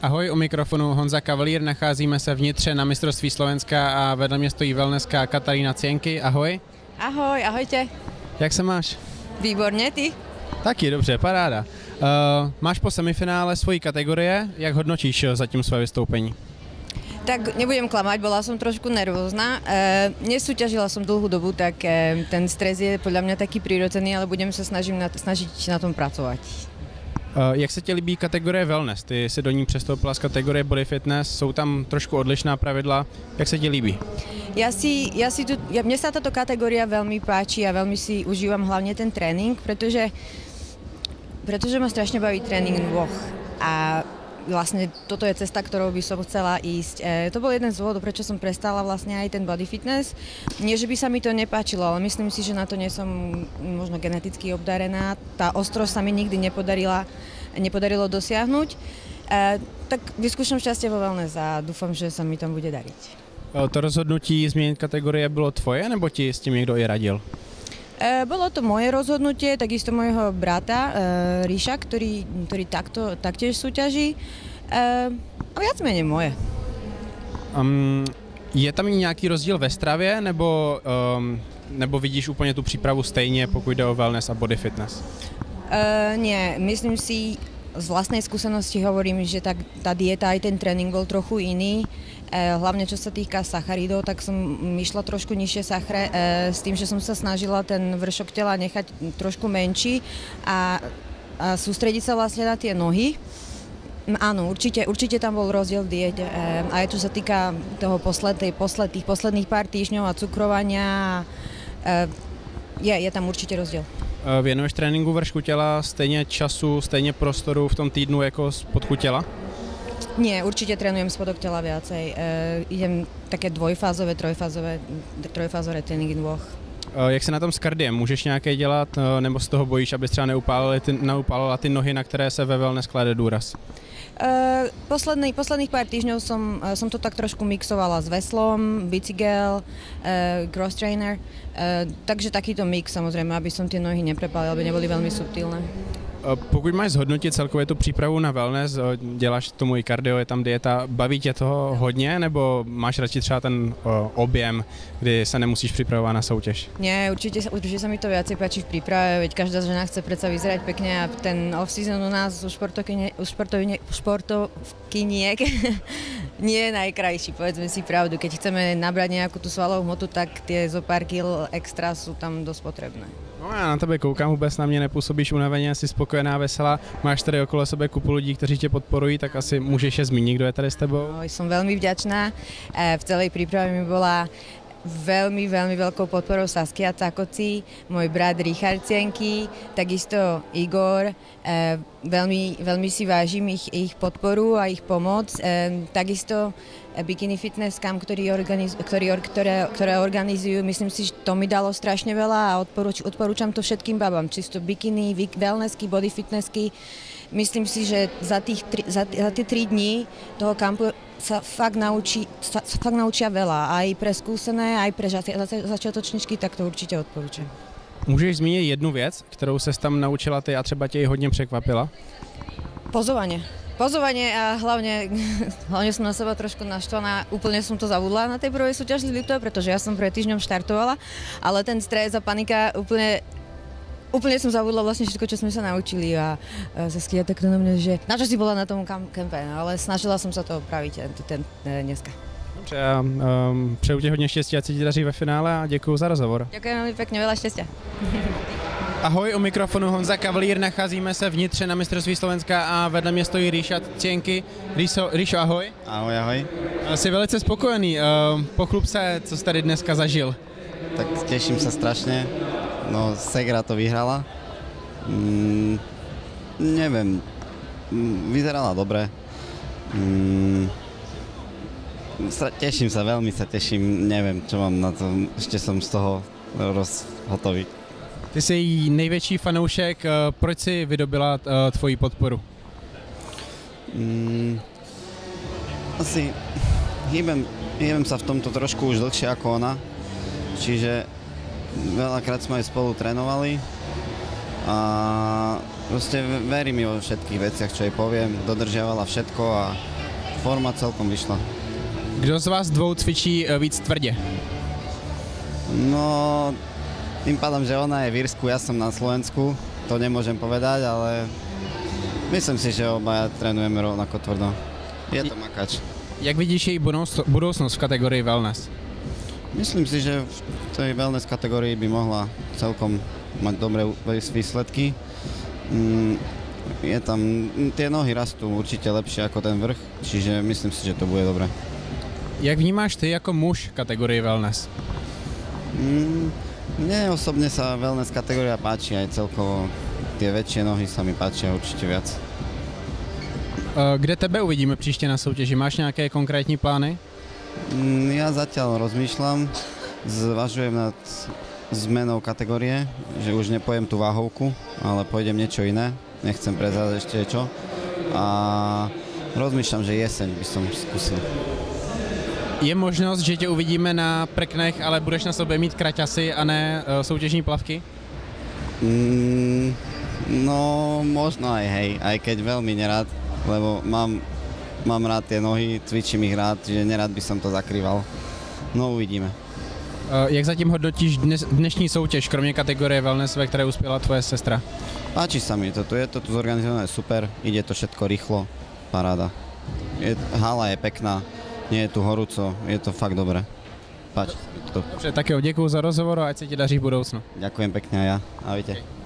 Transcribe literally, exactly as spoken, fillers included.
Ahoj, u mikrofonu Honza Kavalír, nacházíme se vnitře na mistrovství Slovenska a vedle mě stojí wellnesska Katarína Cienky. Ahoj. Ahoj, ahojte. Jak se máš? Výborně, ty? Taky, dobře, paráda. Uh, máš po semifinále svojí kategorie, jak hodnotíš zatím své vystoupení? Tak nebudem klamať, bola som trošku nervózna. E, nesúťažila som dlhú dobu, tak e, ten stres je podľa mňa taký prirodzený, ale budem sa snažím na, snažiť na tom pracovať. Uh, jak se ti líbí kategorie wellness? Ty si do ní přestoupila z kategorie body fitness, jsou tam trošku odlišná pravidla. Jak se ti líbí? Ja si, ja si tu, ja, mne sa táto kategória veľmi páči a veľmi si užívam hlavne ten tréning, pretože, pretože ma strašne baví tréning dvoch. A vlastne toto je cesta, ktorou by som chcela ísť. E, to bol jeden z dôvodov, prečo som prestala vlastne aj ten body fitness. Nie, že by sa mi to nepáčilo, ale myslím si, že na to nie som možno geneticky obdarená. Tá ostrosť sa mi nikdy nepodarila, nepodarilo dosiahnuť. E, tak vyskúšam šťastie vo wellness a dúfam, že sa mi tam bude dariť. To rozhodnutí změnit kategorie bylo tvoje, nebo ti s tím někdo i radil? E, bolo to moje rozhodnutie, takisto môjho brata e, Ríša, ktorý, ktorý takto, taktiež súťaží. E, a viac menej moje. Um, je tam nějaký rozdíl ve stravě, nebo, um, nebo vidíš úplně tu přípravu stejně, pokud jde o wellness a body fitness? E, nie, myslím si, z vlastnej skúsenosti hovorím, že tá, tá dieta aj ten tréning bol trochu iný. E, hlavne čo sa týka sacharidov, tak som išla trošku nižšie sachre e, s tým, že som sa snažila ten vršok tela nechať trošku menší a, a sústrediť sa vlastne na tie nohy. Áno, určite, určite tam bol rozdiel v diete. E, aj čo sa týka toho posled, posled, tých posledných pár týždňov a cukrovania, e, je, je tam určite rozdiel. Věnuješ tréninku vršku těla stejně času, stejně prostoru v tom týdnu jako spodku těla? Nie, určite trénujem spodok tela viacej. E, idem také dvojfázové, trojfázové, trojfázové tréninky dvoch. E, jak se na tom s kardiem? Můžeš nějaké dělat, nebo z toho bojíš, abys třeba neupálila ty, neupálila ty nohy, na které se ve wellness klade důraz? Uh, posledný, posledných pár týždňov som, uh, som to tak trošku mixovala s veslom, bicykel, uh, cross trainer, uh, takže takýto mix samozrejme, aby som tie nohy neprepálila, aby neboli veľmi subtilné. Pokud máš zhodnotit celkově tu přípravu na wellness, děláš tomu i kardio, je tam dieta, baví tě toho hodně, nebo máš radši třeba ten o, objem, kdy se nemusíš připravovat na soutěž? Nie, určite, určite sa mi to viacej páči v príprave, veď každá žena chce predsa vyzerať pekne a ten off-season u nás u športovkyniek nie je najkrajší, povedzme si pravdu. Keď chceme nabrať nejakú tú svalovú hmotu, tak tie zo pár kil extra sú tam dosť potrebné. No já na tebe koukám, vůbec na mě nepůsobíš unaveně, jsi spokojená, veselá, máš tady okolo sebe kupu lidí, kteří tě podporují, tak asi můžeš je zmínit, kdo je tady s tebou? No, som veľmi vďačná, v celej príprave mi bola veľmi, veľmi veľkou podporou Saskia Cakoci, môj brat Richard Cienky, takisto Igor. E, veľmi, veľmi si vážim ich, ich podporu a ich pomoc. E, takisto Bikini Fitness Camp, ktorý organiz, ktorý, ktoré, ktoré organizujú, myslím si, že to mi dalo strašne veľa a odporúč, odporúčam to všetkým babám. Čisto bikini, wellnessky, body fitnessky. Myslím si, že za, tých tri, za, za tie tri dní toho kampu sa fakt, naučí, sa fakt naučia veľa. Aj pre skúsené, aj pre začiatočničky, tak to určite odporúčam. Můžeš zmínit jednu věc, kterou ses tam naučila ty a třeba tě i hodně překvapila? Pozovanie. Pozovanie a hlavne, hlavne som na seba trošku naštvaná. Úplne som to zabudla na tej prvej súťaži z Liptova, pretože ja som pred týždňom štartovala, ale ten stres a panika úplne Úplne som zabudla vlastne všetko, čo sme sa naučili a Saskia takto na mňa, že na čo si bola na tom kempe, ale snažila som sa to opraviť ten, ten, dneska. Dobře, já um, přeju ti hodně štěstí, ať se ti daří ve finále a děkuju za rozhovor. Ďakujem veľmi pekne, veľa šťastia. Ahoj, u mikrofonu Honza Kavalír, nacházíme se vnitře na mistrovství Slovenska a vedle mě stojí Ríša Cienky. Ríšo, Ríšo, ahoj. Ahoj, ahoj. Jsi velice spokojený, pochlup se, co jsi tady dneska zažil. Tak teším sa strašne. No, Segra to vyhrala. Mm, neviem, vyzerala dobre. Mm, teším sa, veľmi sa teším, neviem, čo mám na to, ešte som z toho rozhotový. Ty jsi největší fanoušek, proč si vydobila tvoji podporu? Mm, asi hýbem, hýbem sa v tomto trošku už dlhšie ako ona, čiže veľakrát sme aj spolu trénovali a proste verí mi vo všetkých veciach, čo jej poviem, dodržiavala všetko a forma celkom vyšla. Kdo z vás dvou cvičí eh, víc tvrdě? No, tým pádom, že ona je v Írsku, ja som na Slovensku, to nemôžem povedať, ale myslím si, že obaja trénujeme rovnako tvrdo. Je to makač. Jak vidíš její budoucnost v kategorii wellness? Myslím si, že v tej wellness kategórii by mohla celkom mať dobré výsledky. Mm, je tam, tie nohy rastú určite lepšie ako ten vrch, čiže myslím si, že to bude dobré. Jak vnímáš ty jako muž kategorii wellness? Mm, mne osobne sa wellness kategória páči, aj celkovo tie väčšie nohy sa mi páčia určite viac. Kde tebe uvidíme příště na soutěži? Máš nějaké konkrétní plány? Mm, ja zatiaľ rozmýšľam, zvažujem nad zmenou kategórie, že už nepojem tú váhovku, ale pôjdem niečo iné, nechcem prezrať ešte čo. A rozmýšľam, že jeseň by som skúsil. Je možnost, že tě uvidíme na prknech, ale budeš na sobě mít kraťasy a ne uh, soutěžní plavky? Mm, no, možno aj hej, aj keď veľmi nerád, lebo mám, mám rád tie nohy, cvičím ich rád, čiže nerád by som to zakrýval. No, uvidíme. Uh, jak zatím hodnotíš dnes, dnešní soutěž, kromě kategorie wellness, ve které uspěla tvoje sestra? Páči sa mi to, tu je to tu zorganizované super, ide to všetko rýchlo, paráda. Je, hala je pekná, nie je tu horúco, je to fakt dobré. Páči sa mi to. Dobře, tak jo, děkuju za rozhovor a ať se ti daří v budoucnu. Ďakujem pekne aj ja. Ahojte.